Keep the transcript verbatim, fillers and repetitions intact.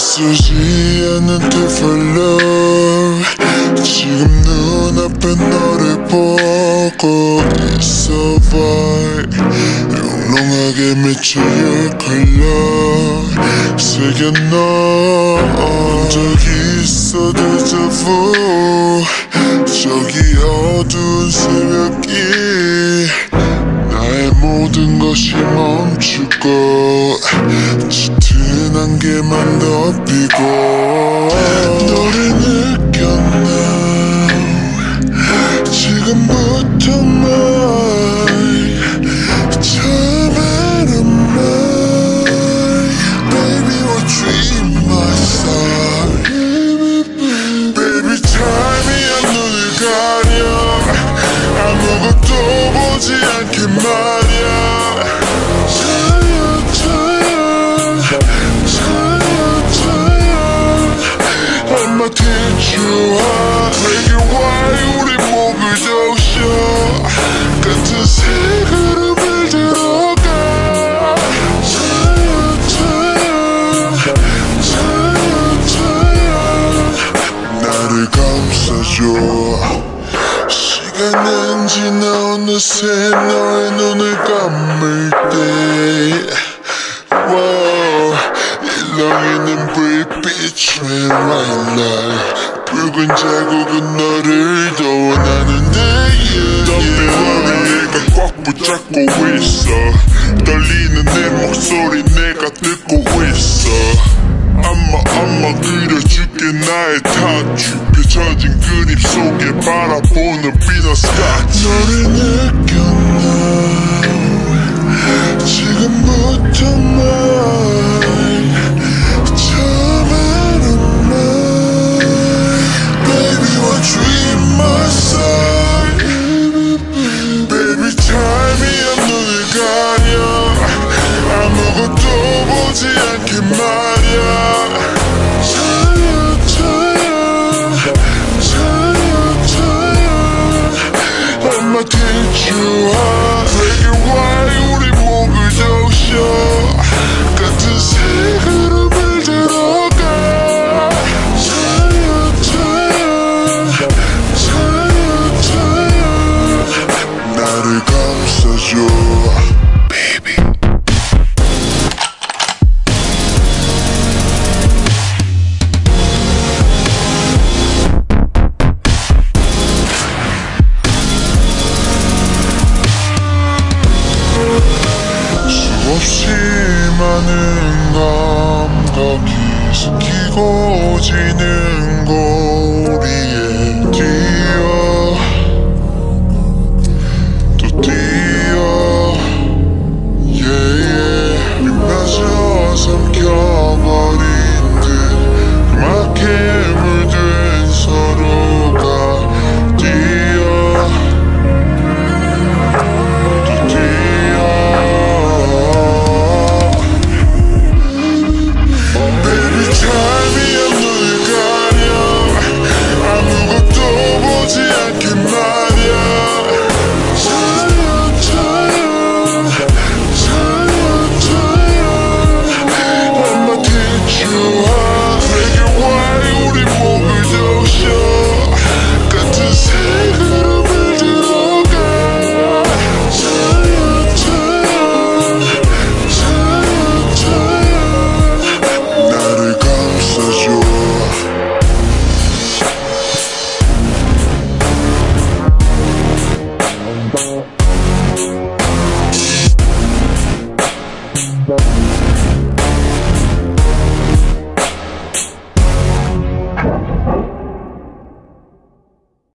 쓰지 않는 different love. 지금 눈앞에 너를 보고 있어 boy. 영롱하게 맺혀 your color 새겨 넣은 적 있어 deja vu. 저기 어두운 새벽이 나의 모든 것이 멈추고 짙은 안개만 덮이고 너를 느꼈나 지금부터 mine 처음에는 mine Baby won't dream my side Baby time이 안 눈을 가려 아무것도 보지 않게 말야 차여 차여 차여 차여 I'ma teach you how 내게 why 우리 목을 적셔 같은 색으로 물들어가 차여 차여 차여 차여 나를 감싸줘 시간은 지나 어느새 너의 눈을 감을 때 wow, 일렁이는 불빛 red right light 붉은 자국은 너를 더 원하는데 덤벨머리가 꽉 붙잡고 있어 떨리는 내 목소리 내가 듣고 있어 엄마 엄마 그려줄게 나의 타투 펼쳐진 그림 속에 바라보는 비너 스카치 너를 느꼈나 지금부터 mine 처음에는 mine Baby won't dream my side Baby time이 안 눈을 가려 아무것도 보지 않게 말야 차여 차여 차여 차여 I'ma teach you how 내게 why 우리 목을 적셔 같은 색으로 물들어가 차여 차여 차여 차여 나를 감싸줘 Baby 수없이 많은 감각이 섞이고 지는 거리에 뛰어 또 뛰어 yeah, yeah. 빗맞아 삼켜버린 듯 막해 물든 서로가 뛰어 또 뛰어 Baby time이 안 눈을 가려 아무것도 보지 않게 말야 차여 차여 차여 차여 I'ma teach you how 내게 why 우리 목을 적셔 같은 색으로 물들어가 차여 차여 차여 차여 나를 감싸줘 Bye.